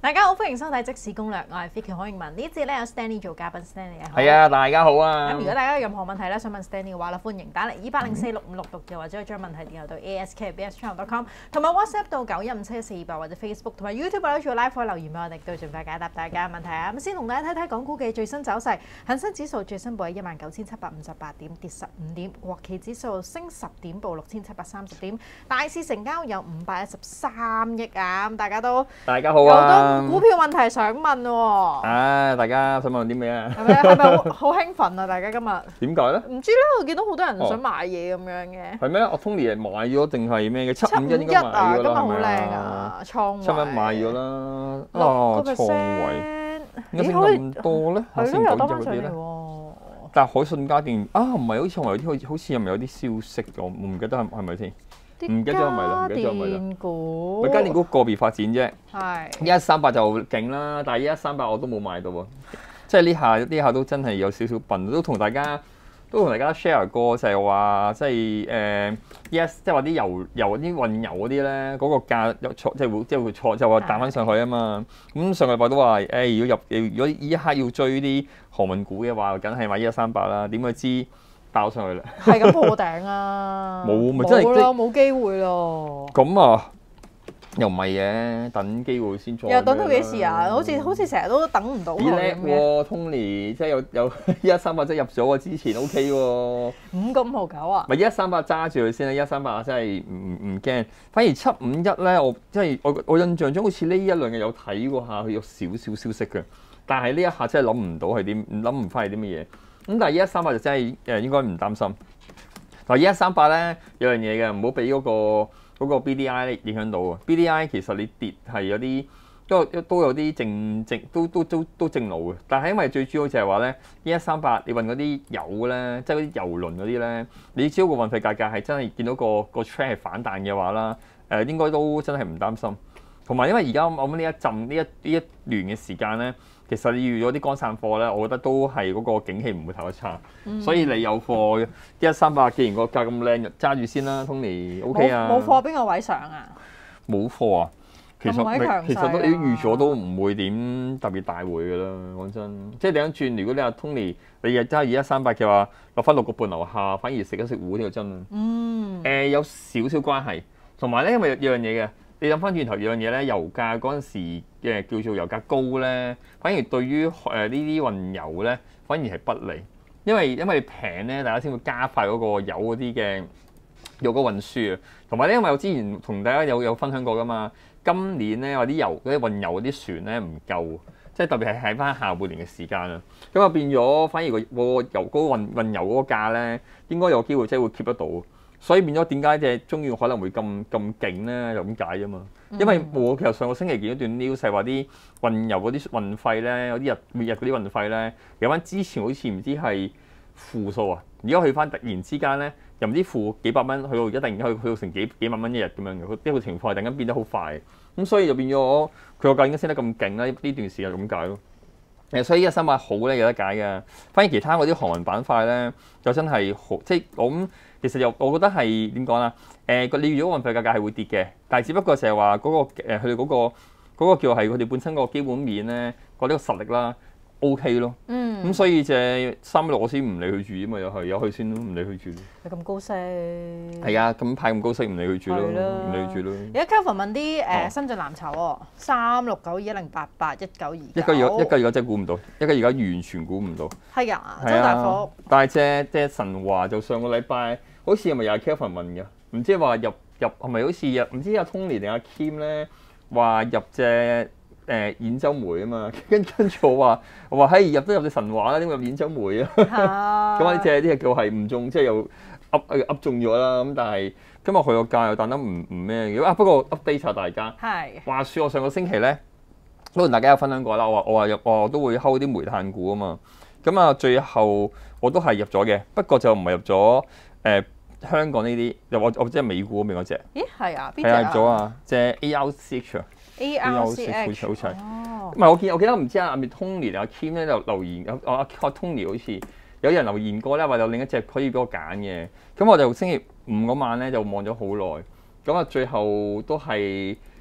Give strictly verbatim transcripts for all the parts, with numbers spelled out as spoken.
大家好，歡迎收睇即時攻略，我係 Vicky 何穎文。呢節咧有 Stanley 做嘉賓 ，Stanley 好。 係啊，大家好啊。 咁如果大家有任何問題咧，想問 Stanley 嘅話啦，歡迎打嚟二八零四六五六六，又或者將問題電郵到 A S K B S channel dot com， 同埋 WhatsApp 到九一五七一四二八或者 Facebook 同埋 YouTube 都做 live 可以留言俾我哋，都盡快解答大家嘅問題啊！咁先同大家睇睇港股嘅最新走勢，恒生指數最新報喺一萬九千七百五十八點，跌十五點；國企指數升十點，報六千七百三十點；大市成交有五百一十三億啊！咁大家都大家好啊。 有好多股票問題想問喎。 唉，大家想問啲咩啊？ 係咪係咪好好興奮啊？大家今日點解咧？ 唔知咧，我見到好多人想買嘢咁樣嘅。 係咩？我 Tony 係買咗定係咩嘅？七五一應該買咗啦， 啊，今日好係咪靚啊？ 啊，倉位。 七蚊買咗啦。 六啊， 個倉 percent。 位點解升咁多咧？ 係咯，又多翻上嚟咧。 喎。 但係海信家電啊，唔係好似我有啲好似好似係咪有啲消息㗎？我唔記得係係咪先？唔記得咗係咪啦？唔記得咗係咪啦？ 電股。 佢家電股個別發展啫。 係。 一三八就勁啦，但係一三八我都冇買到喎。即係呢下呢下都真係有少少笨，都同大家都同大家 share 過，就係話即係誒 yes，即係話啲油油啲運油嗰啲咧，嗰、嗰個價有錯，即係會即係會錯，就話彈翻上去啊嘛。咁上個禮拜都話誒、欸，如果入如果呢一刻要追啲航運股嘅話，梗係買一三八啦。點會知爆上去啦？ 係咁破頂啊！ 冇咪真係冇咯，冇機會咯。 咁啊！又唔係嘅，等機會先再。 又等到幾時啊？好似好似成日都等唔到佢咁嘅。 叻喎 Tony，即係有有一三八即係入咗喎，之前 O K 喎。 五個五毫九啊！ 咪一三八揸住佢先啦，一三八真係唔唔驚。反而七五一咧，我即係我我印象中好似呢一兩日有睇過下，佢有少少消息嘅。但係呢一下真係諗唔到係點，諗唔翻係啲乜嘢。咁但係一三八就真係誒應該唔擔心。嗱，一三八咧有樣嘢嘅，唔好俾嗰個。嗰個 B D I 影響到啊 ！B D I 其實你跌係有啲都都有啲正正都都都都正路嘅，但係因為最主要就係話咧，一三八你運嗰啲油咧，即係嗰啲油輪嗰啲咧，你只要個運費價格係真係見到個個 trend 係反彈嘅話啦，誒、呃、應該都真係唔擔心。同埋因為而家我諗呢一陣呢一呢一段嘅時間咧，其實你預咗啲乾散貨咧，我覺得都係嗰個景氣唔會太差，嗯、所以你有貨一三八，既然個價咁靚，揸住先啦 ，Tony，OK 啊？ 冇貨邊個位上啊？ 冇貨啊！其實、 啊、 其實都你預咗都唔會點特別大回㗎啦，講真。即係點樣轉？如果你話 Tony，你日揸二一三八嘅話，落翻六個半樓下，反而食一食糊呢個真啊！嗯。誒、呃，有少少關係，同埋咧，因為有樣嘢嘅。你諗翻轉頭有樣嘢咧，油價嗰陣時嘅叫做油價高咧，反而對於誒呢啲運油咧，反而係不利，因為因為你平咧，大家先會加快嗰個油嗰啲嘅油個運輸啊。同埋咧，因為我之前同大家有有分享過噶嘛，今年咧話啲油嗰啲運油嗰啲船咧唔夠，即係特別係喺翻下半年嘅時間啊，咁啊變咗反而個個油嗰個運運油嗰個價咧，應該有機會即係會 keep 得到。所以變咗點解隻中遠可能會咁咁勁咧？就咁解啫嘛。因為我其實上個星期見咗段 news 係話啲運油嗰啲運費咧，有啲日每日嗰啲運費咧，有翻之前好似唔知係負數啊，而家去翻突然之間咧，又唔知負幾百蚊，去到而家突然間去去到成幾幾萬蚊一日咁樣嘅，呢個情況係突然間變得好快。咁所以就變咗佢個價應該升得咁勁啦，呢段時間咁解咯。誒，所以一三八好咧有得解嘅，反而其他嗰啲航運板塊咧就真係好，即係我咁其實又我覺得係點講啦？誒，個你如果運費價格係會跌嘅，但係只不過就係話嗰個誒佢哋嗰個嗰個叫係佢哋本身個基本面咧，嗰啲個實力啦 OK 咯。嗯。咁所以隻三六我先唔理佢住啊嘛，又係有去先咯，唔理佢住。 你咁高息。 係啊，咁派咁高息唔理佢住咯，唔理佢住咯。 而家 Kevin 問啲誒新進藍籌喎，三六九二一零八八一九二九。 一九二一九二九真係估唔到，一九二九完全估唔到。 係㗎，周大福。 但係隻隻神華就上個禮拜。好似係咪又係 Kevin 問嘅？唔知話入入係咪好似入唔知阿 Tony 定阿 Kim 咧話入隻誒兗州煤啊嘛？跟跟住我話我話嘿入都入隻神話啦，點解入兗州煤啊？咁啊！呢隻呢隻叫係唔中，即係又噏噏中咗啦。咁但係今日佢個價又彈得唔唔咩嘅啊？不過 update 下大家。係。話説我上個星期咧都同大家有分享過啦。我話我話入我都會睺啲煤炭股啊嘛。咁啊，最後我都係入咗嘅，不過就唔係入咗。誒、呃、香港呢啲又我我即係美股嗰邊嗰隻， 咦係啊？邊隻啊？ 係入咗啊！即係 A R C H 啊 ，A R C H 好似好似係。 哦。 唔係我見我記得唔知啊，阿 Tony 定阿 Kim 咧就留言，阿阿 Tony 好似有人留言過咧，話有另一隻可以俾我揀嘅。咁我就星期五嗰晚咧就望咗好耐，咁啊最後都係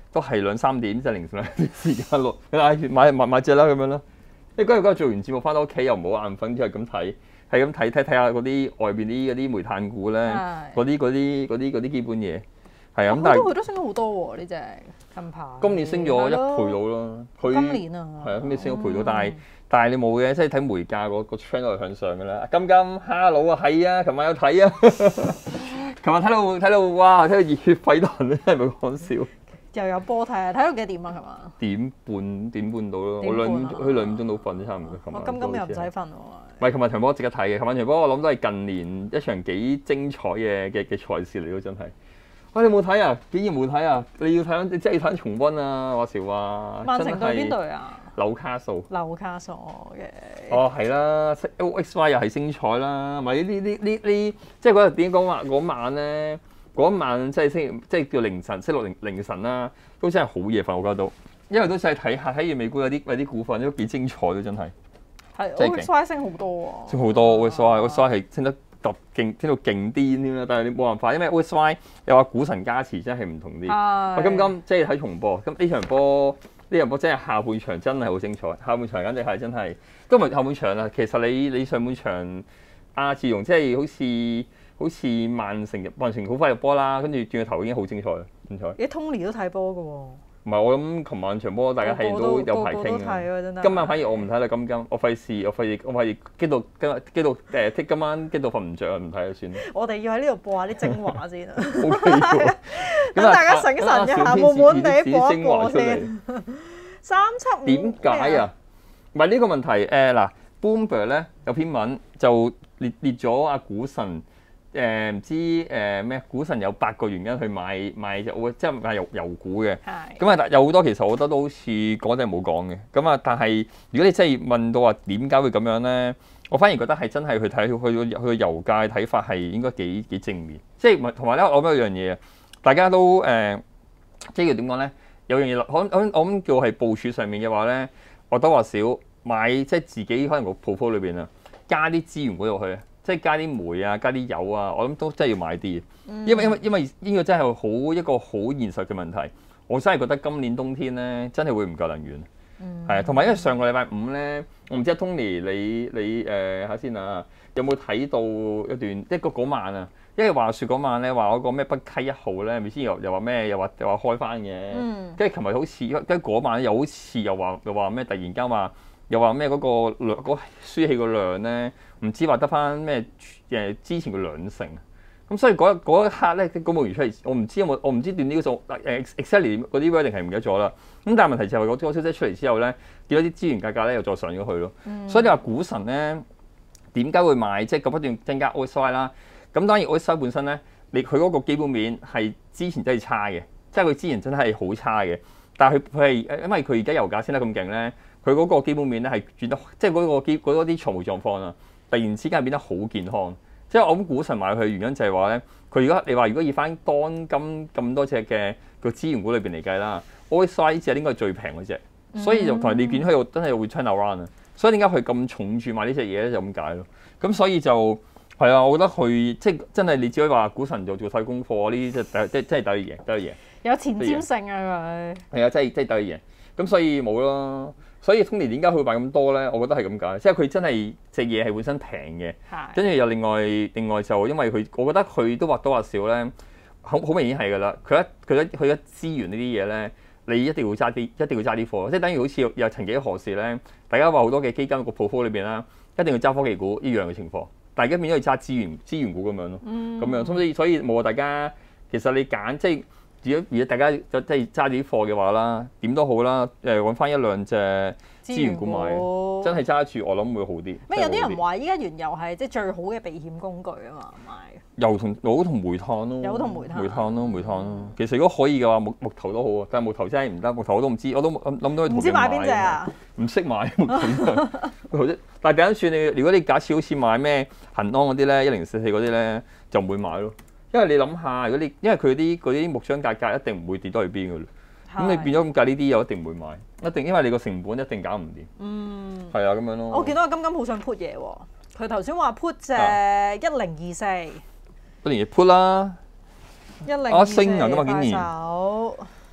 都係兩三點即係凌晨兩點時間落，買買買買隻啦咁樣啦。因為嗰日嗰日做完節目翻到屋企又唔好眼瞓，之後咁睇，係咁睇睇睇下嗰啲外邊啲嗰啲煤炭股咧，嗰啲嗰啲嗰啲嗰啲基本嘢。係啊，咁但係佢都升咗好多喎呢隻近排。 今年升咗一倍到咯，佢今年啊， 係啊，今年升咗倍到，但係但係你冇嘅，即係睇煤價個個 trend 都係向上嘅啦。金金，hello啊，係啊，琴晚有睇啊，琴晚睇到睇到哇，睇到熱血沸騰咧，係咪講笑？ 又有波睇啊！睇到幾點啊？係嘛？ 點半點半到咯，我兩佢兩點鐘到瞓差唔多。 我金金又唔使瞓喎。 唔係，琴日場波值得睇嘅。琴晚場波我諗都係近年一場幾精彩嘅嘅嘅賽事嚟咯，真係。喂，你冇睇啊？竟然冇睇啊？你要睇，你真係要睇重溫啊！話時話。 曼城對邊隊啊？ 紐卡素。 紐卡素嘅。 哦，係啦 ，O X Y 又係精彩啦。咪呢呢呢呢，即係嗰日點講話嗰晚咧？嗰晚即係星即係叫凌晨，星期六凌凌晨啦，都真係好夜瞓，我覺得都，因為都真係睇下睇完美股有啲有啲股份都幾精彩咯，真係。 係 O X Y 升好多喎。 升好多 O X Y，O X Y 係升得特勁，升到勁癲添啦。但係你冇辦法，因為 O X Y 又話股神加持，真係唔同啲。喂，金金即係睇重播，咁呢場波呢場波真係下半場真係好精彩，下半場簡直係真係都唔係下半場啦。其實你你上半場阿志榮即係好似。好似曼城入曼城好快入波啦，跟住轉個頭已經好精彩啦，精彩。 咦 Tony 都睇波㗎喎？ 唔係我諗，琴晚場波大家睇都有排傾嘅。今晚反而我唔睇啦，金金，我費事，我費事，我費事激到激激到誒，聽今晚激到瞓唔着啊，唔睇啦算啦。 我哋要喺呢度播下啲精華先啊。 O K 喎， 咁大家醒神一下，悶悶地播一播先。三七五點解啊？唔係呢個問題誒嗱 ，Bloomberg 咧有篇文就列列咗阿股神。誒唔、呃、知誒咩、呃、股神有八個原因去買買隻即係買油油股嘅，咁啊有好多其實我覺得都好似嗰陣冇講嘅，咁啊但係如果你真係問到話點解會咁樣咧，我反而覺得係真係去睇去去個油價嘅睇法係應該幾幾正面，即係同埋咧我諗有樣嘢啊，大家都誒、呃、即係要點講咧？有樣嘢可可我諗叫係部署上面嘅話咧，或多或少買即係自己可能個 portfolio 裏邊啊，加啲資源股入去。即係加啲煤啊，加啲油啊，我諗都真係要買啲，因為因為因為呢個真係好一個好現實嘅問題。我真係覺得今年冬天咧，真係會唔夠能源。係啊、嗯，同埋因為上個禮拜五咧，我唔知阿 Tony 你你誒、呃、下先啊，有冇睇到一段一個嗰晚啊？因為話説嗰晚咧話嗰個咩北溪一號咧，咪先又又話咩又話又話開翻嘅，跟住琴日好似跟住嗰晚又好似又話又話咩突然間話。又話咩嗰個量嗰輸氣個量咧，唔知話得翻咩誒之前嘅兩成，咁所以嗰一刻咧，啲公務員出嚟，我唔知有冇，我唔知段呢個數誒 exactly 嗰啲 wording 係唔記得咗啦。咁但係問題就係嗰個消息出嚟之後咧，見到啲資源價格咧又再上咗去咯。嗯、所以你話股神咧點解會買，即係咁不斷增加 O S I 啦？咁當然 O S I 本身咧，你佢嗰個基本面係之前真係差嘅，即係佢之前真係好差嘅。但係佢佢係因為佢而家油價升得咁勁咧。佢嗰個基本面咧係轉得，即係嗰個基嗰啲財務狀況啊，突然之間變得好健康。即係我諗股神買佢嘅原因就係話咧，佢如果你話如果以翻當今咁多隻嘅個資源股裏邊嚟計啦 ，O S I 呢隻應該係最平嗰隻，所以就同埋你見佢又真係會 turn around 啊。所以點解佢咁重注買呢隻嘢咧？就咁解咯。咁所以就係啊，我覺得佢即係真係你只可以話股神就做晒功課呢啲，即係即即係第一嘢，第一嘢。 有前瞻性啊佢。係啊，即係即係第一嘢。咁所以冇咯。所以 Tony 點解佢買咁多咧？我覺得係咁解，即係佢真係隻嘢係本身平嘅，跟住又另外另外就因為佢，我覺得佢都或多或少咧，好好明顯係㗎啦。佢一佢一佢一資源呢啲嘢咧，你一定要揸啲，一定要揸啲貨，即係等於好似又曾幾何時咧，大家話好多嘅基金個 portfolio 裏邊啦，一定要揸科技股一樣嘅情況，大家變咗要揸資源資源股咁樣咯，咁、嗯、樣所以所以冇話大家其實你揀即係。如果如果大家即係揸啲貨嘅話啦，點都好啦，誒揾翻一兩隻資源股買，真係揸住我諗會好啲。 咩有啲人話依家原油係即係最好嘅避險工具啊嘛，買。 油同油同煤炭咯， 油同煤炭。 煤炭咯，煤炭咯。其實如果可以嘅話，木木頭都好啊，但係木頭真係唔得，木頭我都唔知，我都諗到去。 唔知買邊隻啊？唔識買木頭啫。但係第一算你，如果你假設好似買咩恒安嗰啲咧，一零四四嗰啲咧，就唔會買咯。因為你諗下，如果你因為佢啲嗰啲木漿價格一定唔會跌到去邊㗎啦，咁的你變咗咁計呢啲又一定唔會買，一定因為你個成本一定搞唔掂。嗯，係啊，咁樣咯。 我見到個金金好想 put 嘢喎，佢頭先話 put 隻一零二四，一零二 put 啦， 一零二四啊升啊，咁啊竟然，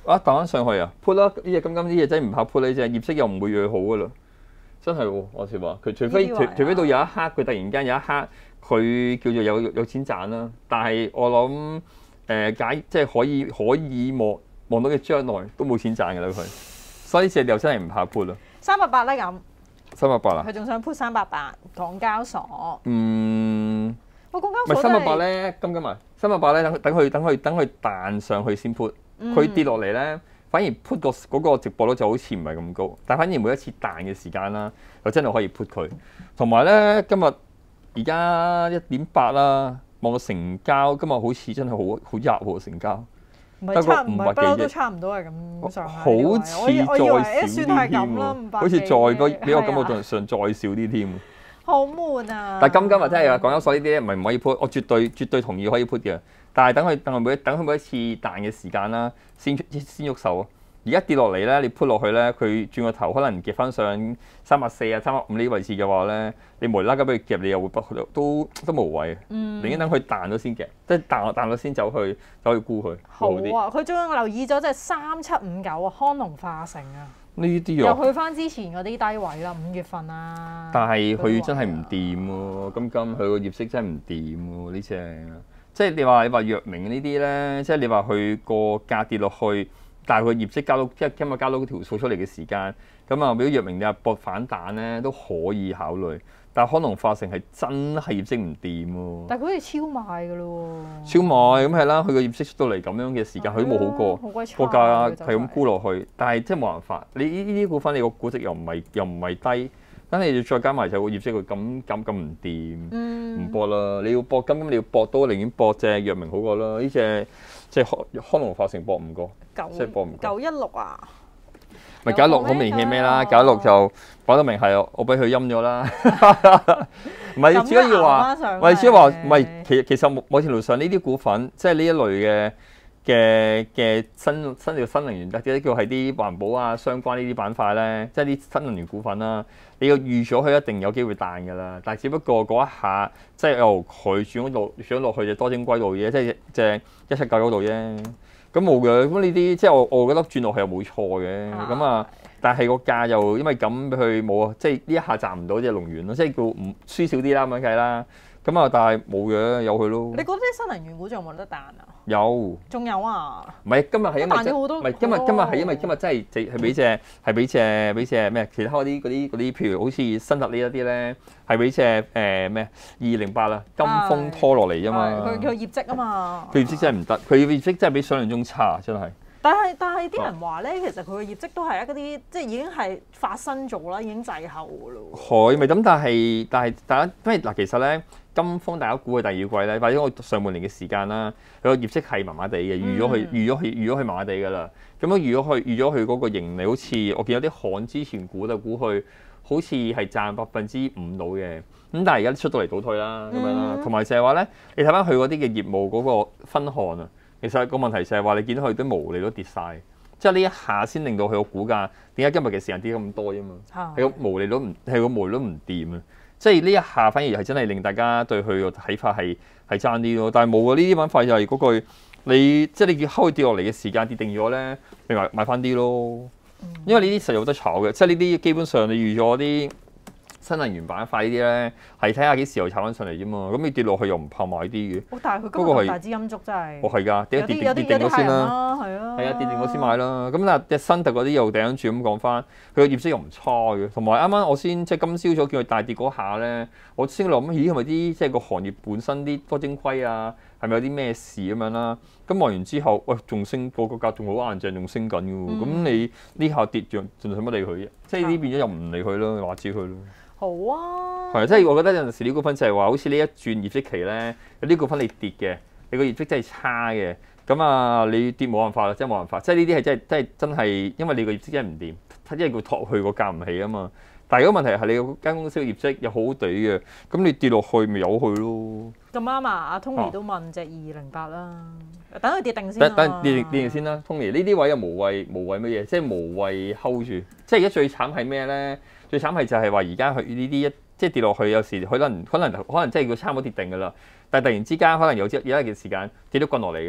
啊彈翻上去啊 put 啦！呢隻金金呢隻真係唔怕 put 呢隻業績又唔會越好噶啦，真係喎！我先話佢除非除除非到有一刻佢突然間有一刻佢叫做有有錢賺啦，但係我諗誒、呃、解即係可以可以望望到嘅將來都冇錢賺㗎啦佢，所以呢隻又真係唔怕 put 啦。 三百八咧咁， 三百八啊！ 佢仲想 put 三百八港交所。 嗯。 我港交唔係所三百八咧，金金啊，三百八咧，等等佢等佢等佢彈上去先 put，佢跌落嚟咧，反而 put 個嗰個直播率就好似唔係咁高，但反而每一次彈嘅時間啦，就真係可以 put 佢。同埋咧，今日而家一點八啦，望個成交，今日好似真係好好入喎成交， 唔係差唔係不嬲幾都差唔多係咁上下。 好似再少啲添喎，好似再比比我感覺上再少啲添。 好悶啊！ 但金金啊真係啊，港交所呢啲咧唔係唔可以 put，我絕對絕對同意可以 put 嘅。但係等佢等佢每等佢每一次彈嘅時間啦，先先喐手啊！而家跌落嚟咧，你 put 落去咧，佢轉個頭可能夾翻上三百四啊、三百五呢啲位置嘅話咧，你無啦啦俾佢夾，你又會不都都無謂。嗯。寧願等佢彈咗先夾，即係彈彈咗先走去走去沽佢。 好啊！佢仲留意咗即係三七五九啊，康龍化成啊。 呢啲又去翻之前嗰啲低位啦，五月份啊。 但係佢真係唔掂喎，金金佢個業績真係唔掂喎呢隻。即係你話你話藥明呢啲咧，即係你話佢個價跌落去，但係佢業績交到即係今日交到條數出嚟嘅時間，咁啊，如果藥明你話搏反彈咧都可以考慮。但係康龍化成係真係業績唔掂喎。但係佢好似超賣㗎咯喎。超賣咁係啦，佢個業績出到嚟咁樣嘅時間，佢都冇好過。好鬼差。個價係咁沽落去，但係即係冇辦法。你呢呢啲股份，你個估值又唔係又唔係低，咁你要再加埋就個業績佢咁咁咁唔掂，唔搏啦。你要搏金金，你要搏多，寧願搏隻藥明好過啦。呢隻即係康康龍化成搏唔過，即係搏唔過。九一六啊！咪九一六好明顯咩啦？九一六就講得明係我俾佢陰咗啦。唔係主要要話，唔係主要話，唔係其其實某程度上呢啲股份，即係呢一類嘅嘅嘅新新叫新能源，或者叫係啲環保啊相關呢啲板塊咧，即係啲新能源股份啦。你要預咗佢一定有機會彈㗎啦，但係只不過嗰一下即係由佢轉咗落轉咗落去就多晶硅度啫，即係隻一七九九度啫。咁冇嘅，咁呢啲即係我我覺得轉落去又冇錯嘅，咁啊，但係個價又因為咁佢冇啊，即係呢一下賺唔到隻龍源咯，即係叫唔輸少啲啦咁樣計啦，咁啊但係冇嘅，有佢咯。你覺得啲新能源股仲有冇得彈啊？有，仲有啊？唔係今日係因為唔係今日今日係因為今日真係係俾隻係俾隻俾隻咩？其他嗰啲嗰啲嗰啲，譬如好似新特呢一啲咧，係俾隻誒咩二零八啦，金風拖落嚟啫嘛。佢佢業績啊嘛。佢業績真係唔得，佢業績真係比想象中差，真係。但係但係啲人話咧，其實佢嘅業績都係一啲即係已經係發生咗啦，已經滯後㗎咯。係咪咁？但係但係大家因為嗱，其實咧。金風大家估嘅第二季咧，或者我上半年嘅時間啦，佢個業績係麻麻地嘅，預咗佢預咗佢預咗佢麻麻地㗎啦。咁樣預咗佢預咗佢嗰個盈利，好似我見有啲行之前估就估佢好似係賺百分之五到嘅。咁但係而家出到嚟倒退啦，咁樣啦。同埋就係話咧，你睇翻佢嗰啲嘅業務嗰個分項啊，其實個問題就係話你見到佢啲毛利都跌晒，即係呢一下先令到佢個股價點解今日嘅時間跌咁多啫嘛？係個毛利都唔係個毛利都唔掂啊！即係呢一下反而係真係令大家對佢個睇法係係爭啲咯，但係冇啊！呢啲板塊就係嗰句，你即係你要睺跌落嚟嘅時間跌定咗咧，你買買翻啲咯。因為呢啲實有得炒嘅，即係呢啲基本上你預咗啲新能源板塊呢啲咧，係睇下幾時又炒翻上嚟啫嘛。咁你跌落去又唔怕買啲嘅。哦，但係佢今日咁大支陰燭真係。哦，係㗎，跌一跌跌跌定咗先啦。係啊。係啊，跌定咗先買啦。咁嗱，隻新特嗰啲又頂住咁講翻，佢個業績又唔差嘅。同埋啱啱我先即係今朝早叫佢大跌嗰下咧，我先諗咦係咪啲即係個行業本身啲多晶硅啊，係咪有啲咩事咁樣啦？咁望完之後，喂仲升個個價仲好硬淨，仲升緊嘅喎。咁、嗯、你呢下跌仲仲使乜理佢啫？即係呢變咗又唔理佢咯，話知佢咯。好啊。係啊，即係我覺得有陣時啲股份就係話，好似呢一轉業績期咧，有啲股份你跌嘅，你個業績真係差嘅。咁啊，你跌冇辦法啦，真係冇辦法。即係呢啲係真係真係真係，因為你個業績真係唔掂，因為佢托佢個價唔起啊嘛。但係如果問題係你間公司嘅業績又好好地嘅，咁你跌落去咪由佢咯。咁啱啊！阿 Tony 都問隻二二零八啦，等佢跌定先。等等跌跌定先啦，Tony 呢啲位又無謂無謂乜嘢，即係無謂 hold 住。即係而家最慘係咩咧？最慘係就係話而家佢呢啲一即係跌落去，有時可能可能可能真係要差唔多跌定㗎啦。但係突然之間可能有朝有一段時間跌到棍落嚟嘅。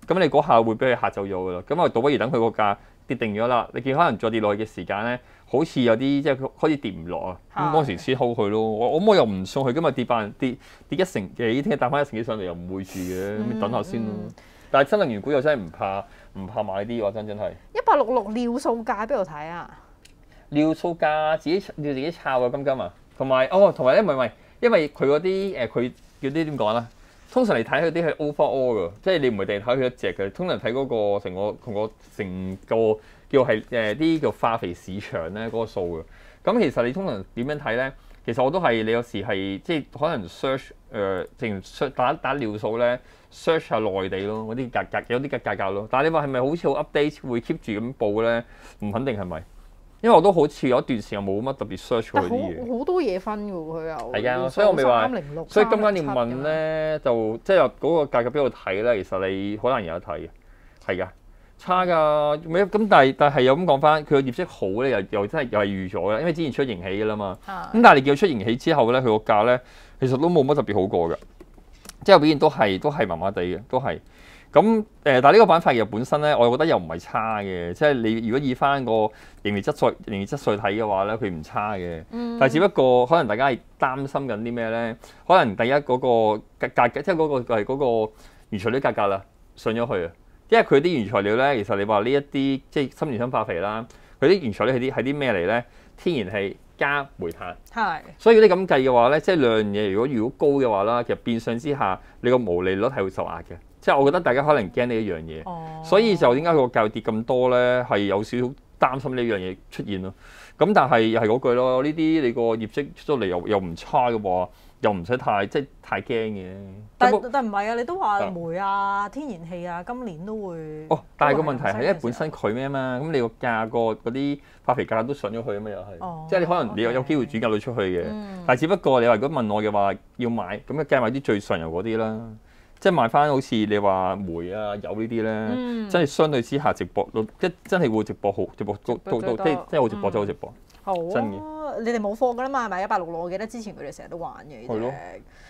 咁你嗰下會俾佢嚇走咗㗎啦。咁啊，倒不如等佢個價跌定咗啦。你見可能再跌落去嘅時間咧，好似有啲即係開始跌唔落啊。咁嗰時先 hold 佢咯。我我又唔送佢，今日跌百跌跌一成幾，聽日彈翻一成幾上嚟又唔會住嘅，咁、嗯、等下先咯。但係新能源股又真係唔怕唔怕買啲喎，真真係。 一八六六尿素價邊度睇啊？ 尿素價自己要自己抄啊，金金啊，同埋哦，同埋咧唔係唔係，因為佢嗰啲誒佢嗰啲點講咧？通常嚟睇佢啲係 overall 㗎，即係你唔係淨係睇佢一隻嘅，通常睇嗰個成個同個成個叫係誒啲叫化肥市場咧嗰個數嘅。咁其實你通常點樣睇咧？其實我都係你有時係即係可能 search 誒，淨 search 打打尿素咧 search 下內地咯，嗰啲價格有啲嘅價格咯。但係你話係咪好似好 update 會 keep 住咁報咧？唔肯定係咪？因為我都好似有一段時間冇乜特別 search 佢啲嘢， 好多嘢分㗎喎，佢又係啊，所以我咪話，所以今間要問咧，就即係嗰個價格邊度睇咧？其實你好難有得睇嘅，係㗎，差㗎，咩咁？但係但係又咁講翻，佢個業績好咧，又又真係又係預咗嘅，因為之前出盈喜㗎啦嘛。咁、啊、但係你叫佢出盈喜之後咧，佢個價咧其實都冇乜特別好過㗎，即係表現都係都係麻麻地嘅，都係。咁誒，但係呢個板塊又本身咧，我覺得又唔係差嘅，即係你如果以翻個盈利質素、盈利質素睇嘅話咧，佢唔差嘅。嗯、但係只不過可能大家係擔心緊啲咩咧？可能第一嗰個價格，即係嗰個係嗰個原材料價格啦，上咗去啊。因為佢啲原材料咧，其實你話呢一啲即係新田新化肥啦，佢啲原材料係啲係啲咩嚟咧？天然氣加煤炭。係是。所以如果你咁計嘅話咧，即係兩樣嘢，如果如果高嘅話啦，其實變相之下，你個毛利率係會受壓嘅。即係我覺得大家可能驚呢一樣嘢，哦、所以就點解佢個價跌咁多咧？係有少少擔心呢樣嘢出現咯。咁但係又係嗰句咯，呢啲你個業績出咗嚟又又唔差嘅話，又唔使太即係太驚嘅。 但但唔係啊，你都話煤啊、天然氣啊，今年都會。 哦，但係個問題係因為本身佢咩啊嘛，咁你個價個嗰啲化肥價都上咗去啊嘛，又係。哦。即係你可能你有有機會轉嫁到出去嘅，嗯、但係只不過你話如果問我嘅話，要買咁嘅計買啲最上游嗰啲啦。即係買翻好似你話煤啊、油呢啲咧，嗯、真係相對之下直播到，即真係會直播好，直播到到到，即係即係好直播，真係好直播。 好啊， 真嘅。 你哋冇貨㗎啦嘛，買一百六六，我記得之前佢哋成日都玩嘅。 係咯。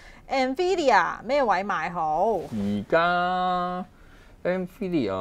Nvidia 咩位買好？ 而家 Nvidia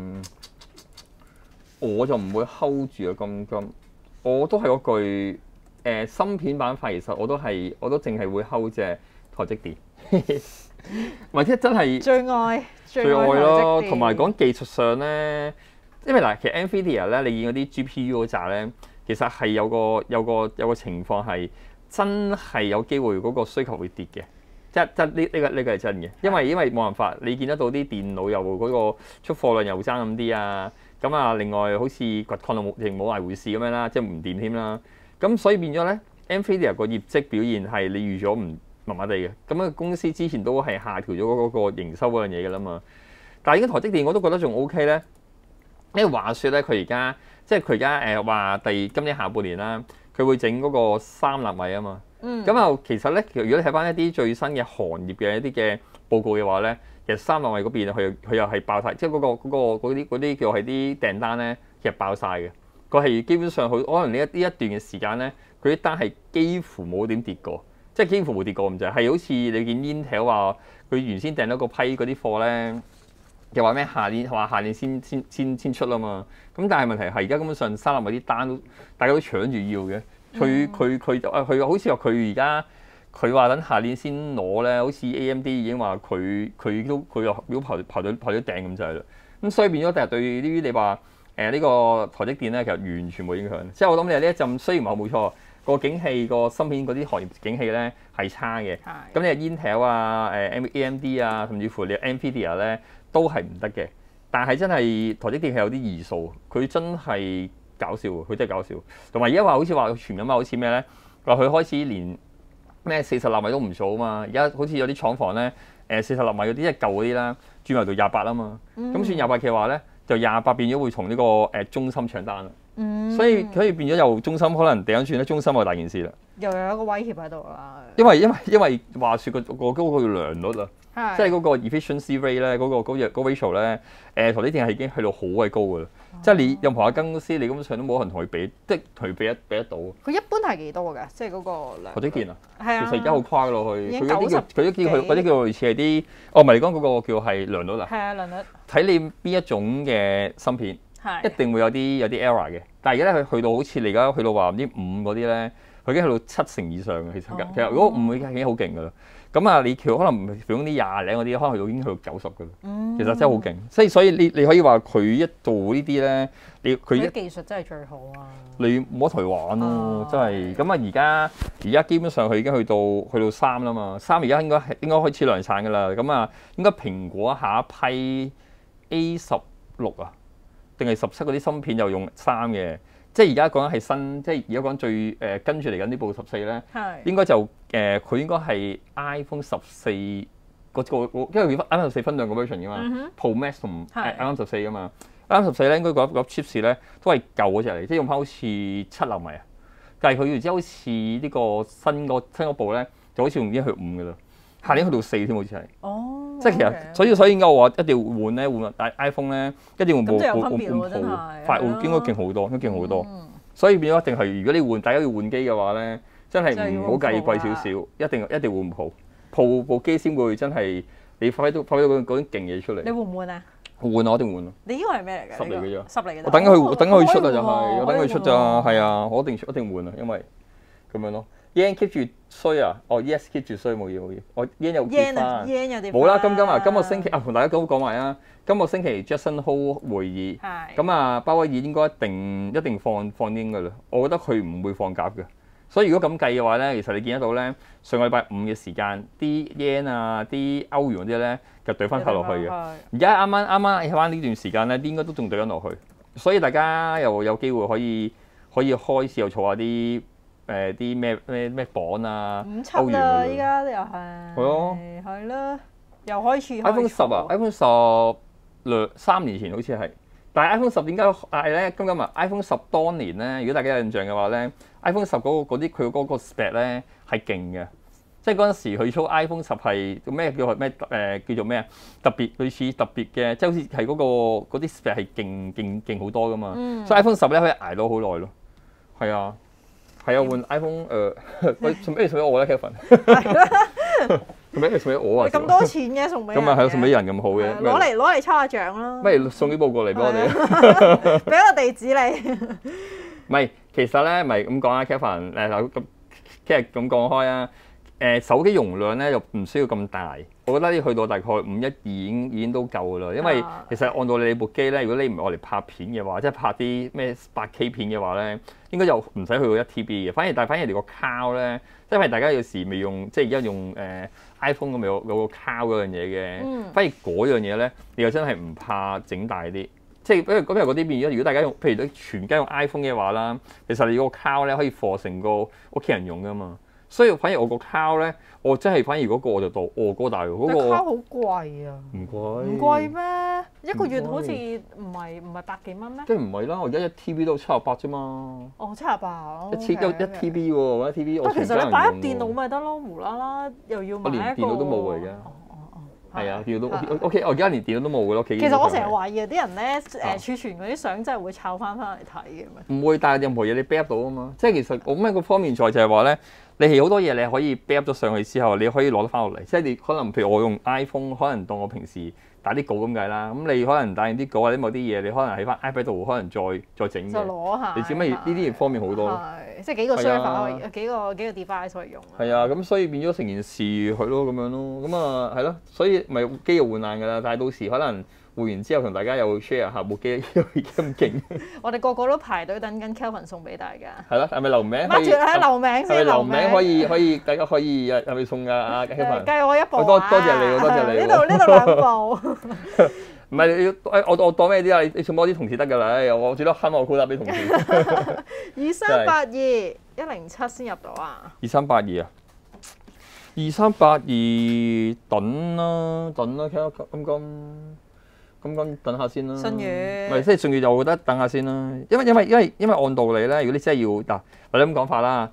我就唔會 hold 住啊，金金。我都係嗰句誒、呃、芯片板塊，其實我都係我都淨係會 hold 隻台積電。或者真係最愛最愛咯，同埋講技術上咧，因為嗱，其實 Nvidia 咧，你見嗰啲 G P U 嗰扎咧，其實係有個有個有個情況係真係有機會嗰個需求會跌嘅，即即呢呢個呢、呢個係真嘅，因為因為冇辦法，你見得到啲電腦又嗰個出貨量又爭咁啲啊，咁啊另外好似掘礦冇亦冇埋回事咁樣啦，即係唔掂添啦，咁所以變咗咧 Nvidia 個業績表現係你預咗唔麻麻地嘅，咁啊公司之前都係下調咗嗰個營收嗰樣嘢㗎啦嘛。但係而家台積電我都覺得仲 O K 咧。因為話説咧，佢而家即係佢而家誒話第今年下半年啦，佢會整嗰個三納米啊嘛。嗯。咁啊，其實咧，如果你睇翻一啲最新嘅行業嘅一啲嘅報告嘅話咧，其實三納米嗰邊佢佢又係爆晒，即係嗰個嗰個嗰啲嗰啲叫係啲訂單咧，其實爆晒嘅。佢係基本上佢可能呢一呢一段嘅時間咧，佢啲單係幾乎冇點跌過。即係幾乎冇跌過咁滯，係好似你見 Intel 話佢原先訂咗個批嗰啲貨咧，又話咩下年話下年先先先先出啦嘛。咁但係問題係而家根本上三納米啲單都大家都搶住要嘅。佢佢佢就啊佢好似話佢而家佢話等下年先攞咧，好似 A M D 已經話佢佢都佢又表排排隊排咗訂咁滯啦。咁所以變咗第日對呢啲你話誒呢個台積電咧，其實完全冇影響。即係我諗你呢一陣雖然唔係冇錯。個景氣個芯片嗰啲行業景氣咧係差嘅，咁的你係 Intel 啊、誒 A M D 啊，甚至乎你 Nvidia 咧都係唔得嘅。但係真係台積電係有啲異數，佢真係搞笑，佢真係搞笑。同埋而家話好似話傳緊嘛，好似咩咧？話佢開始連咩四十納米都唔做啊嘛。而家好似有啲廠房咧，誒四十納米嗰啲即係舊嗰啲啦，轉為到廿八啊嘛。咁、嗯、算廿八嘅話咧，就廿八變咗會從呢個誒中芯搶單啦。嗯、所以佢變咗由中芯可能第一轉咧，中芯係大件事啦。 又有一個威脅喺度啦。 因為因為因為話説個個嗰個良率啊。 係即係嗰個 efficiency rate 咧，嗰、嗰個嗰、嗰個 ratio 咧，誒台積電係已經去到好鬼高㗎啦。哦、即係你任何一間公司，你根本上都冇人同佢比，即係同佢比一比得到。 佢一般係幾多㗎？即係嗰個量。台積電啊， 係啊， 其實而家好誇落去。 已經佢嗰啲叫佢都叫佢嗰啲叫類似係啲，哦唔係你講嗰個叫係良率啊。 係啊，良率。睇你邊一種嘅芯片， 係一定會有啲有啲 error 嘅。但係而家咧佢去到好似你而家去到話唔知五嗰啲咧，佢已經去到七成以上嘅。其實、哦、其實如果五已經好勁㗎啦。咁啊，你其實可能唔係用啲廿零嗰啲，可能去到已經去到九十㗎啦。嗯、其實真係好勁，所以所以你你可以話佢一做呢啲咧，你佢一技術真係最好啊！ 你冇得同佢玩咯，哦、真係。咁啊，而家而家基本上佢已經去到去到三啦嘛，三而家應該係應該開始量產㗎啦。咁啊，應該蘋果下一批 A 十六啊，定係十七嗰啲芯片就用三嘅。即係而家講緊係新，即係而家講最誒、呃、跟住嚟緊呢部十四咧， 是應該就誒佢、呃、應該係 iPhone 十四個個，因為 iPhone 十四分兩個 version 噶嘛、嗯、哼，Pro Max 同 iPhone 十四噶嘛，iPhone 十四咧應該嗰粒 chips 咧都係舊嗰隻嚟，即係用翻好似七納米啊，但係佢然之後好似呢個新個新嗰部咧就好似用已經去五噶啦，下年去到四添好似係。哦。即係其實，所以所以應該我話一定要換咧，換但 iPhone 咧一定要換部換換部快，應該勁好多，應該勁好多。嗯、所以變咗一定係，如果你換大家要換機嘅話咧，真係唔好計貴少少，一定一定換部部部機先會真係你發揮到發揮到嗰嗰種勁嘢出嚟。 你換唔換啊？ 換啊！我一定換啊！ 你呢個係咩嚟㗎？ 十嚟嘅啫， 十嚟嘅。 我等佢，等佢出啊！就係我等佢出咋，係啊！我一定一定換啊，因為咁樣咯。yen keep 住衰啊！哦 yes keep 住衰冇嘢冇嘢，我 yen 又跌翻，冇啦金金啊！今個星期啊，同大家講講埋啊，今個星期 Jackson Hole 會議，咁啊鮑威爾應該一定一定放放鷹㗎啦，我覺得佢唔會放鴿嘅，所以如果咁計嘅話咧，其實你見得到咧，上個禮拜五嘅時間，啲 yen 啊、啲歐元嗰啲咧就對翻曬落去嘅，而家啱啱啱啱喺翻呢段時間咧，應該都仲對緊落去，所以大家又有機會可以可以開始又儲下啲。誒啲咩咩咩磅啊， 五七啦，依家又係，係咯，係啦，又開始 iPhone 十啊 ，iPhone 十兩三年前好似係，但係 iPhone 十點解係咧？今今日 iPhone 十當年咧，如果大家有印象嘅話咧 ，iPhone 十嗰個嗰啲佢嗰個 spec 咧係勁嘅，即係嗰陣時佢出 iPhone 十係咩叫咩誒叫做咩啊？特別類似特別嘅，即係好似係嗰個嗰啲 spec 係勁勁勁好多噶嘛，嗯、所以 iPhone 十咧可以捱到好耐咯，係啊。係啊，換 iPhone 誒，喂送俾你送俾我咧 Kevin。係啦，送俾你送俾我啊！ 咁多錢嘅送俾人， 咁啊係送俾人咁好嘅， 攞嚟攞嚟抽下獎啦。 不如送啲報過嚟俾我哋， 俾個地址你。 唔係，其實咧，唔係咁講啊 Kevin 誒咁，其實咁講開啊，誒手機容量咧又唔需要咁大，我覺得你去到大概五一二已經已經都夠啦，因為其實按照你部機咧，如果你唔係我嚟拍片嘅話，即係拍啲咩八 K 片嘅話咧。應該就唔使去到一 T B 嘅，反而但係反而你個 card 咧，即係大家有時未用，即係而家用誒、呃、iPhone 咁有有個 card 嗰樣嘢嘅，嗯、反而嗰樣嘢咧，你又真係唔怕整大啲，即係因為咁又嗰啲變咗。如果大家用，譬如你全家用 iPhone 嘅話啦，其實你個 card 咧可以貨成個屋企人用噶嘛。所以反而我個 card 咧，我真係反而嗰個我就到哦嗰個大喎，嗰、嗰個 card 好貴啊！唔貴唔貴咩？一個月好似唔係唔係百幾蚊咩？ 即係唔係啦，我而家一 T B 都七十八啫嘛。 哦，七十八， 一 T 一一 T B 喎，一 T B 我其實你擺入電腦咪得咯，無啦啦又要買一個。我連電腦都冇嚟㗎。係啊，電腦都 OK，我而家連電腦都冇㗎咯。其實我成日懷疑啲人咧誒儲存嗰啲相真係會抄翻翻嚟睇嘅咩？ 唔會，但係任何嘢你 backup 到啊嘛。即係其實我咩個方面在就係話咧。你係好多嘢你可以 backup 咗上去之後，你可以攞得翻落嚟。即係你可能譬如我用 iPhone，可能當我平時打啲稿咁計啦。咁你可能打完啲稿或者某啲嘢，你可能喺翻 iPad 度可能再再整嘅。 就攞下。 你知咩？呢啲嘢方便好多。 係，即係幾個 server 可以，幾個幾個 device 可以用。 係啊，咁所以變咗成件事係咯咁樣咯。咁啊係咯，所以咪機又換爛㗎啦。但係到時可能。換完之後同大家又 share 下部機又咁勁， 我哋個個都排隊等緊 Kelvin 送俾大家。 係咯，係咪留名？ 乜住喺留名先？ 留名可以可以，大家可以係咪送㗎？阿 Kelvin， 計我一步。 多多謝你，多謝你。 呢度呢度兩步。 唔係你要我我當咩啲啊？你你送多啲同事得㗎啦。我最多慳我 quota 俾同事。 二三八二一零七先入到啊！ 二三八二啊！二三八二等啦，等啦，睇下金金。咁咁等下先啦。 信譽， 唔係即係信譽就我覺得等下先啦。因為因為因為因為按道理咧，如果你真係要嗱，或者咁講法啦，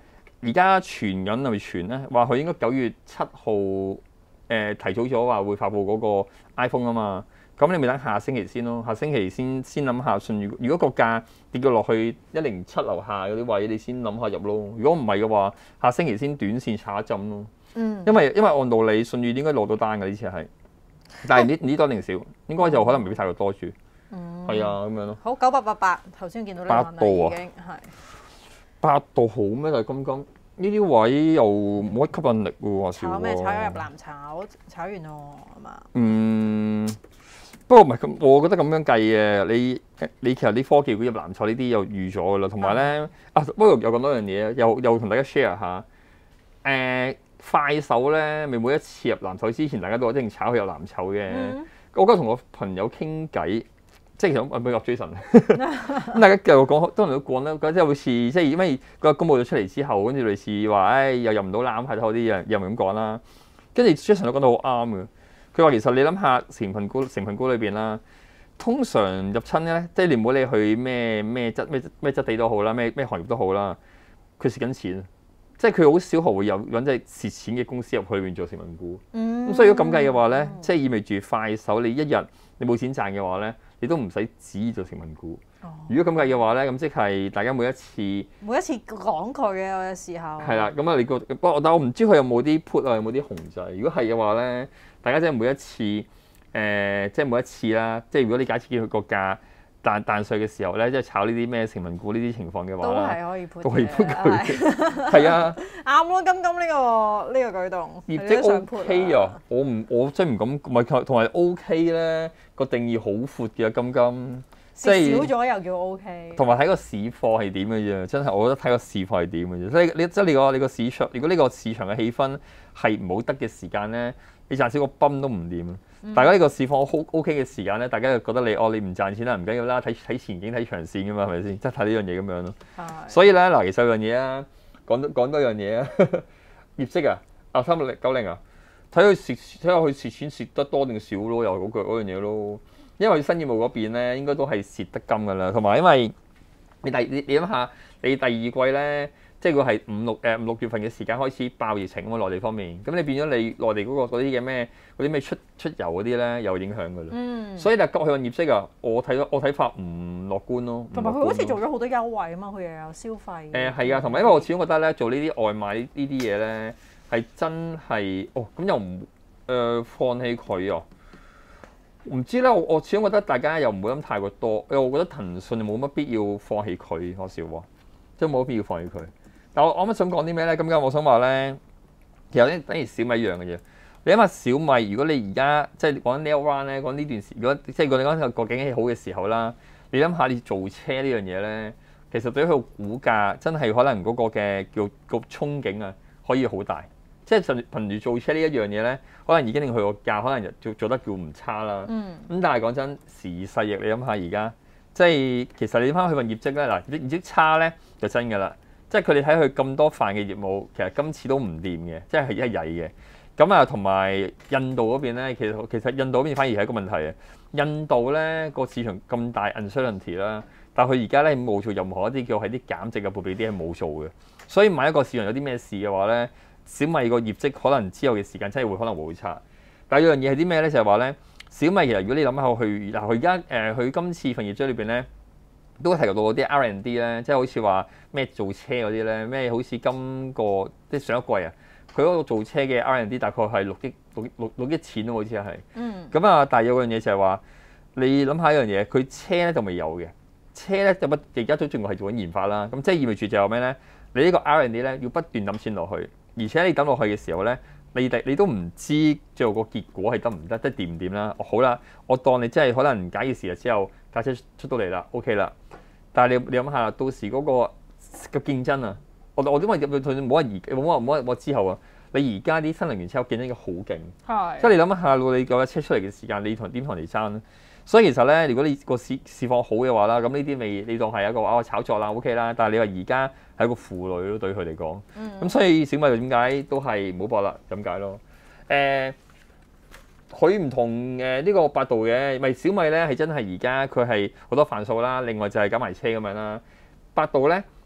而家傳緊係咪傳咧？話佢應該九月七號誒提早咗話會發布嗰個 iPhone 啊嘛。咁你咪等下星期先咯，下星期先先諗下信。如如果個價跌咗落去一零七樓下嗰啲位，你先諗下入咯。如果唔係嘅話，下星期先短線炒一陣咯。嗯，因為因為按道理信譽應該落到單嘅呢次係，但係呢呢多定少，應該就可能未必太過多住。嗯，係啊，咁樣咯。 好，九八八八，頭先見到呢個問題已經係八度好咩？但係金金呢啲位又冇乜吸引力喎，話少喎。 炒咩？炒咗入藍炒，炒完咯，係嘛？ 嗯。不過唔係咁，我覺得咁樣計嘅，你你其實啲科技股入藍籌呢啲又預咗噶啦，同埋咧啊，不過又講多樣嘢，又又同大家 share 下。誒、呃，快手咧，咪每一次入藍籌之前，大家都一定炒佢入藍籌嘅。嗯、我嗰日同我朋友傾偈，即係其實我俾入 Jason，咁大家繼續講，多人都講啦，覺得即係好似即係因為個公佈咗出嚟之後，跟住類似話，誒、哎、又入唔到藍，係好啲人又唔咁講啦。跟住 Jason 都講得好啱嘅。佢話其實你諗下成分股成分股裏邊啦，通常入親咧，即係你唔好理佢咩咩質咩咩質地都好啦，咩咩行業都好啦，佢蝕緊錢，即係佢好少學會有揾隻蝕錢嘅公司入去裏邊做成分股。咁、嗯、所以如果咁計嘅話咧，嗯、即係意味住快手你一日你冇錢賺嘅話咧，你都唔使旨意做成分股。哦、如果咁計嘅話咧，咁即係大家每一次每一次講佢嘅有時候係啦，咁啊你個不過但係我唔知佢有冇啲 put 啊，有冇啲紅仔？如果係嘅話咧。大家即係每一次，誒、呃，即係每一次啦。即係如果你假設見佢個價彈彈碎嘅時候咧，即係炒呢啲咩成分股呢啲情況嘅話， 都係可以判， 都可以判佢。係啊， 啱咯，金金呢個呢個舉動， 業績 OK 啊，我唔我真係唔敢，唔係同埋 OK 咧個定義好闊嘅金金，即係少咗又叫 OK。 同埋睇個市況係點嘅啫，真係我覺得睇個市況係點嘅啫。所以你即係你個你個市場，如果呢個市場嘅氣氛係唔好得嘅時間咧。你賺少個泵都唔掂，大家呢個市況好 OK 嘅時間咧，大家就覺得你哦，你唔賺錢啦，唔緊要啦，睇睇前景睇長線噶嘛，係咪先？即係睇呢樣嘢咁樣咯。的所以咧嗱，其實有樣嘢啊，講多講多樣嘢啊，業績啊，啊三六零九零啊，睇佢蝕睇下佢蝕錢蝕得多定少咯，又嗰句嗰樣嘢咯。因為新業務嗰邊咧，應該都係蝕得金噶啦，同埋因為你第你你諗下，你第二季咧。即係如果係五六誒五六月份嘅時間開始爆疫情咁啊，內地方面，咁你變咗你內地嗰、嗰個嗰啲嘅咩嗰啲咩出出遊嗰啲咧有影響㗎啦。嗯。所以但係佢個業績啊，我睇我睇法唔樂觀咯。 同埋佢好似做咗好多優惠啊嘛，佢又有消費。 誒係啊，同埋因為我始終覺得咧，做呢啲外賣呢啲嘢咧係真係哦，咁又唔誒、呃、放棄佢啊？唔知咧，我我始終覺得大家又唔會諗太過多。因為我覺得騰訊冇乜必要放棄佢，可笑喎，即係冇乜必要放棄佢。但我我啱想講啲咩咧？咁今我想話咧，其實咧等於小米一樣嘅啫。你諗下小米，如果你而家即係講 nail run 咧，講呢段時，如果即係如果你講個景氣好嘅時候啦，你諗下你做車呢樣嘢咧，其實對於佢個股價真係可能嗰個嘅叫個憧憬啊，可以好大。即係憑憑住做車呢一樣嘢咧，可能已經令佢個價可能做做得叫唔差啦。嗯。咁但係講真，時勢易，你諗下而家，即係其實你諗翻佢份業績咧，嗱業績差咧就真㗎啦。即係佢哋睇佢咁多範嘅業務，其實今次都唔掂嘅，即係係一係曳嘅。咁啊，同埋印度嗰邊咧，其實其實印度嗰邊反而係一個問題啊。印度咧個市場咁大 uncertainty 啦，但係佢而家咧冇做任何一啲叫係啲減值嘅撥備啲係冇做嘅。所以萬一個市場有啲咩事嘅話咧，小米個業績可能之後嘅時間真係會可能會差。但係有樣嘢係啲咩咧？就係話咧，小米其實如果你諗下佢嗱，佢而家誒佢今次份業績裏邊咧。都提及到嗰啲 R and D 咧，即係好似話咩做車嗰啲咧，咩好似今個即係上一季啊，佢嗰個做車嘅 R and D 大概係六億六六六億錢咯，好似係。嗯。咁啊，但係有樣嘢就係話，你諗下一樣嘢，佢車咧就未有嘅，車咧就不而家都仲係做緊研發啦。咁即係意味住就係咩咧？你呢個 R and D 咧要不斷抌錢落去，而且你抌落去嘅時候咧，你哋你都唔知最後個結果係得唔得，即係掂唔掂啦。好啦，我當你真係可能假以時日之後架車出到嚟啦 ，OK 啦。但係你你諗下，到時嗰個個競爭啊，我我點解入去冇人而冇冇冇冇之後啊？你而家啲新能源車競爭已經好勁，係即係你諗下，到你架車出嚟嘅時間，你同點同人哋爭咧？所以其實咧，如果你個市市況好嘅話啦，咁呢啲未你當係一個啊炒作啦 OK 啦。但係你話而家係一個負累咯，對佢嚟講。咁、嗯、所以小米點解都係唔好搏啦咁解咯？誒、呃。佢唔同誒呢、這個百度嘅，咪小米咧係真係而家佢係好多範數啦，另外就係搞埋車咁樣啦。百度咧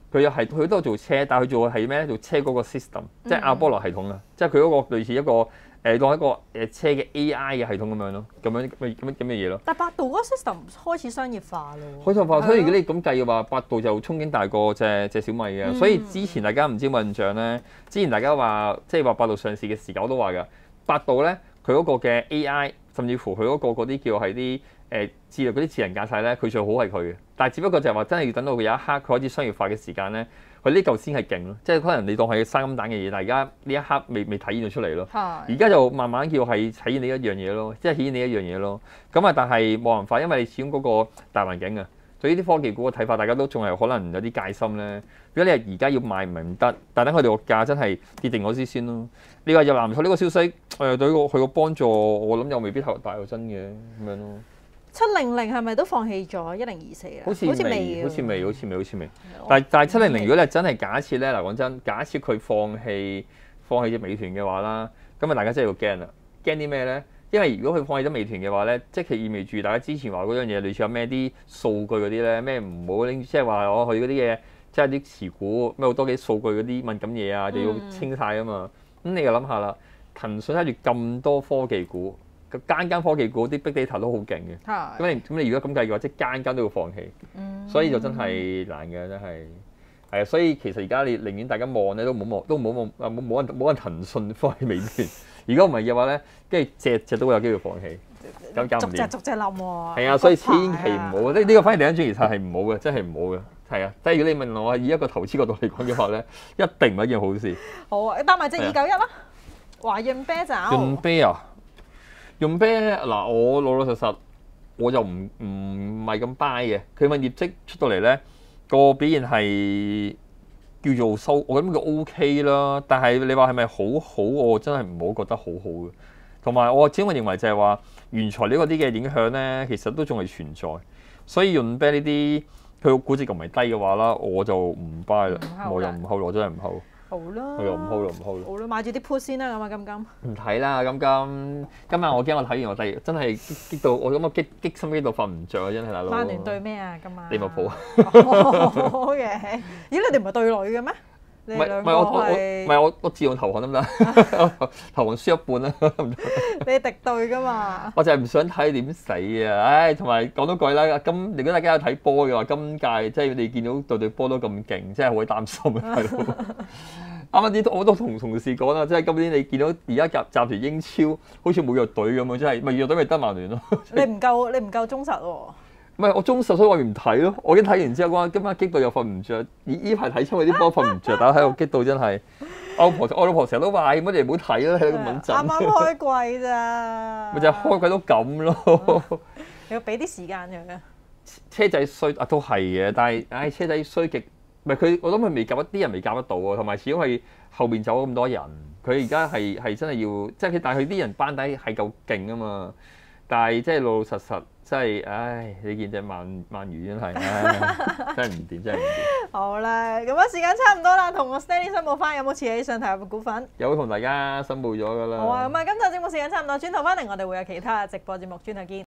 佢又係佢都有做車，但係佢做嘅係咩咧？做車嗰個 system，即係阿波羅系統啊，即係佢嗰個類似一個誒、呃、當一個誒車嘅 A I 嘅系統咁樣咯，咁樣咁樣咁嘅嘢咯。 但係百度嗰個 system 開始商業化咯。 開始化，所以如果你咁計嘅話，百度就憧憬大過隻隻小米嘅。嗯、所以之前大家唔知有冇印象咧？之前大家話即係話百度上市嘅時間我都話㗎，百度咧佢嗰個嘅 A I， 甚至乎佢嗰個嗰啲叫係啲誒智能嗰啲智能駕駛咧，佢最好係佢嘅。但係只不過就係話真係要等到佢有一刻佢開始商業化嘅時間咧，佢呢嚿先係勁咯。即係可能你當係生金蛋嘅嘢，但係而家呢一刻未未體現到出嚟咯。而家就慢慢叫係體現你一樣嘢咯，即係體現你一樣嘢咯。咁啊，但係冇辦法，因為你始終嗰個大環境啊，對呢啲科技股嘅睇法，大家都仲係可能有啲戒心咧。如果你係而家要買唔係唔得，但等佢哋個價真係跌定咗先先咯。你話入藍籌呢個消息，誒對個佢個幫助，我諗又未必太大又真嘅咁樣咯。 七零零係咪都放棄咗一零二四啊？ 好似未，好似未，好似未，好似未。 的但係但係七零零，如果你真係假設咧，嗱講真，假設佢放棄放棄隻美團嘅話啦，咁啊大家真係要驚啦。驚啲咩咧？因為如果佢放棄咗美團嘅話咧，即係意味住大家之前話嗰樣嘢，類似有咩啲數據嗰啲咧，咩唔好拎，即係話我去嗰啲嘢，即係啲持股咩好多嘅數據嗰啲敏感嘢啊，就要清晒啊嘛。咁、嗯、你又諗下啦，騰訊睇住咁多科技股。間間科技股啲 big data 都好勁嘅，咁你咁你如果咁計嘅話，即係間間都要放棄，嗯、所以就真係難嘅，真係係啊！所以其實而家你寧願大家望咧，都唔好望，都唔好望啊！冇冇人冇人騰訊放棄美團，如果唔係嘅話咧，跟住隻隻都會有機會放棄，咁搞唔掂。逐隻逐隻冧喎。係啊，所以千祈唔好，呢呢個反而第一轉其實係唔好嘅，真係唔好嘅，係啊！即係如果你問我以一個投資角度嚟講嘅話咧，一定唔係一件好事。好啊，你搭埋隻二九一啦，華潤啤酒。潤啤啊！用啤嗱，我老老實實我就唔唔係咁 buy 嘅。佢份業績出到嚟咧，個表現係叫做收，我諗佢 OK 啦。但係你話係咪好好，我真係唔好覺得好好嘅。同埋我始終認為就係話原材料嗰啲嘅影響咧，其實都仲係存在。所以潤啤呢啲佢個估值咁唔係低嘅話啦，我就唔 buy 啦。我又唔 hold，我真係唔 hold。好啦，我又唔 hold 啦，唔 hold 啦。好啦，買住啲 put 先啦，咁啊，金金。唔睇啦，金金。今晚我驚我睇完我第真係激到我咁啊激激心激到瞓唔着啊！真係大佬。曼聯對咩啊？今晚。利物浦啊。好嘅。咦？你哋唔係對壘嘅咩？唔係唔係我我唔係我我自動投降得唔得？投降輸一半啦。你係敵對㗎嘛？我就係唔想睇點死啊！唉，同埋講多句啦，今如果大家有睇波嘅話，今屆即係你見到對對波都咁勁，真係好鬼擔心啊！係咯。啱啱啲我都同同事講啦，即係今年你見到而家集集團英超好似冇弱隊咁啊！真係咪弱隊咪得曼聯咯？你唔夠你唔夠忠實喎。唔係我忠實，所以我唔睇咯。我已經睇完之後，我今晚激到又瞓唔着。呢呢排睇親嗰啲波瞓唔着，大家喺度激到真係。我老婆我老婆成日都話：乜嘢唔好睇啦，喺度咁穩陣。啱啱開季咋？咪就係開季都咁咯。你要俾啲時間佢啊。車仔衰啊，都係嘅，但係唉，車仔衰極，唔係佢，我諗佢未夾一啲人未夾得到啊。同埋始終係後邊走咗咁多人，佢而家係係真係要，即係佢但係佢啲人班底係夠勁啊嘛。但係即係老老實實。真係，唉！你見隻鰻鰻魚真係，唉，真係唔掂，真係唔掂。好啦，咁啊時間差唔多啦，同我 Stanley 申報翻，有冇持起上投入嘅股份？有同大家申報咗㗎啦。好啊，咁啊今集節目時間差唔多，轉頭翻嚟我哋會有其他直播節目，轉頭見。